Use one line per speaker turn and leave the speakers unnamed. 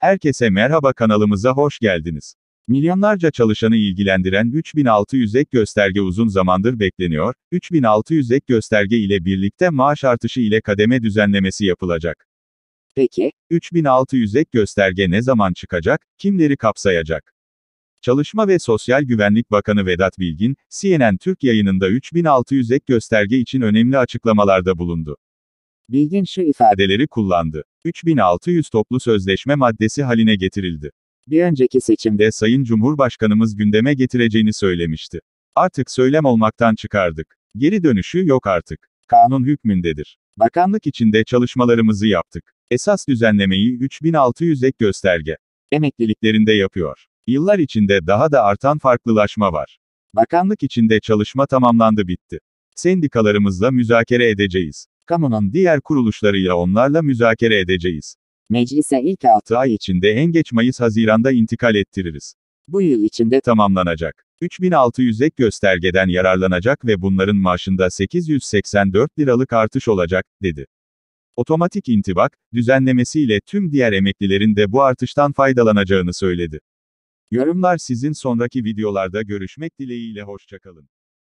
Herkese merhaba, kanalımıza hoş geldiniz. Milyonlarca çalışanı ilgilendiren 3600 ek gösterge uzun zamandır bekleniyor. 3600 ek gösterge ile birlikte maaş artışı ile kademe düzenlemesi yapılacak.
Peki,
3600 ek gösterge ne zaman çıkacak, kimleri kapsayacak? Çalışma ve Sosyal Güvenlik Bakanı Vedat Bilgin, CNN Türk yayınında 3600 ek gösterge için önemli açıklamalarda bulundu.
Bilgin şu ifade.
İfadeleri kullandı. 3600 toplu sözleşme maddesi haline getirildi.
Bir önceki seçimde
Sayın Cumhurbaşkanımız gündeme getireceğini söylemişti. Artık söylem olmaktan çıkardık. Geri dönüşü yok artık. Kanun hükmündedir. Bakanlık içinde çalışmalarımızı yaptık. Esas düzenlemeyi 3600 ek gösterge emekliliklerinde yapıyor. Yıllar içinde daha da artan farklılaşma var. Bakanlık içinde çalışma tamamlandı, bitti. Sendikalarımızla müzakere edeceğiz. Kamunun diğer kuruluşlarıyla onlarla müzakere edeceğiz.
meclise ilk
6 ay içinde en geç Mayıs-Haziran'da intikal ettiririz.
bu yıl içinde
Tamamlanacak. 3600 ek göstergeden yararlanacak ve bunların maaşında 884 liralık artış olacak, dedi. Otomatik intibak düzenlemesiyle tüm diğer emeklilerin de bu artıştan faydalanacağını söyledi. Yorumlar sizin. Sonraki videolarda görüşmek dileğiyle, hoşça kalın.